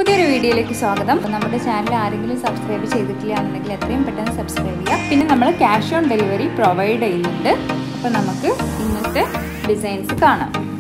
പുതിയൊരു വീഡിയോയിലേക്ക് സ്വാഗതം. നമ്മുടെ ചാനൽ ആരെങ്കിലും സബ്സ്ക്രൈബ് ചെയ്തിട്ടില്ലാന്നുണ്ടെങ്കിൽ എത്രയും പെട്ടെന്ന് സബ്സ്ക്രൈബ് ചെയ്യുക. പിന്നെ നമ്മൾ ക്യാഷ് ഓൺ ഡെലിവറി പ്രൊവൈഡ് ചെയ്യുന്നുണ്ട്. അപ്പോൾ നമുക്ക് ഇന്നത്തെ ഡിസൈൻസ് കാണാം.